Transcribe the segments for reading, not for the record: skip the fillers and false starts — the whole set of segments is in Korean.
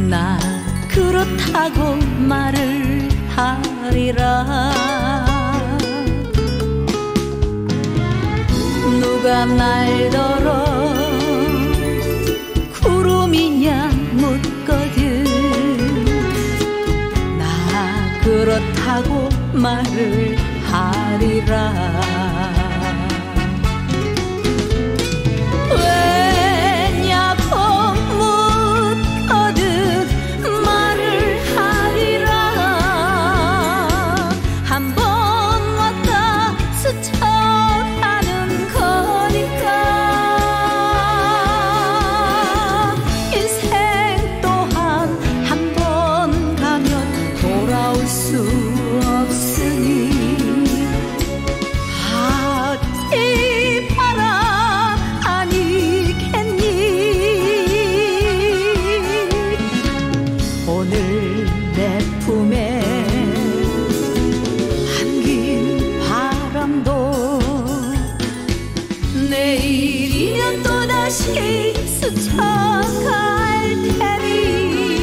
나 그렇다고 말을 하리라. 누가 날더러 구름이냐 묻거든. 나 그렇다고 말을 하리라. 오늘 내 품에 안긴 바람도 내일이면 또다시 스쳐갈 테니.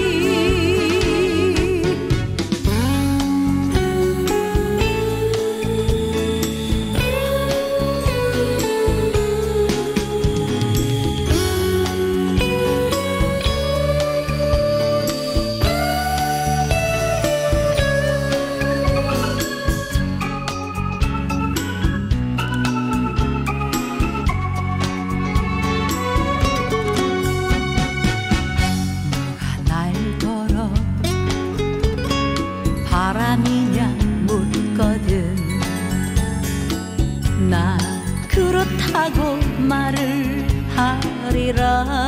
바람이냐 묻거든. 나 그렇다고 말을 하리라.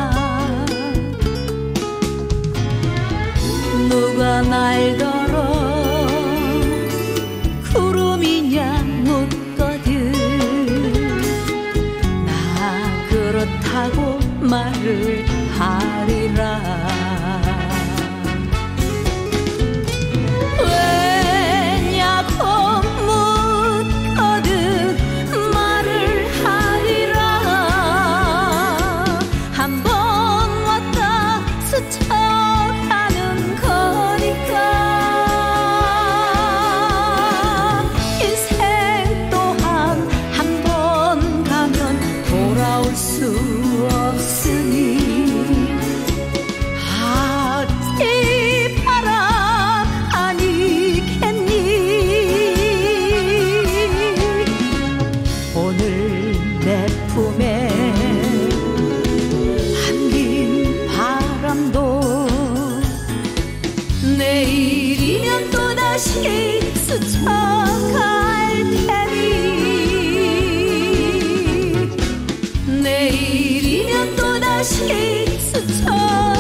누가 날더러 구름이냐 묻거든. 나 그렇다고 말을 하리라. 스쳐가는 거니까. 인생 또한 한 번 가면 돌아올 수 없으니. 아, 이 바람 아니겠니. 오늘 내 품에 내일이면 또다시 스쳐갈 테니. 내일이면 또다시 스쳐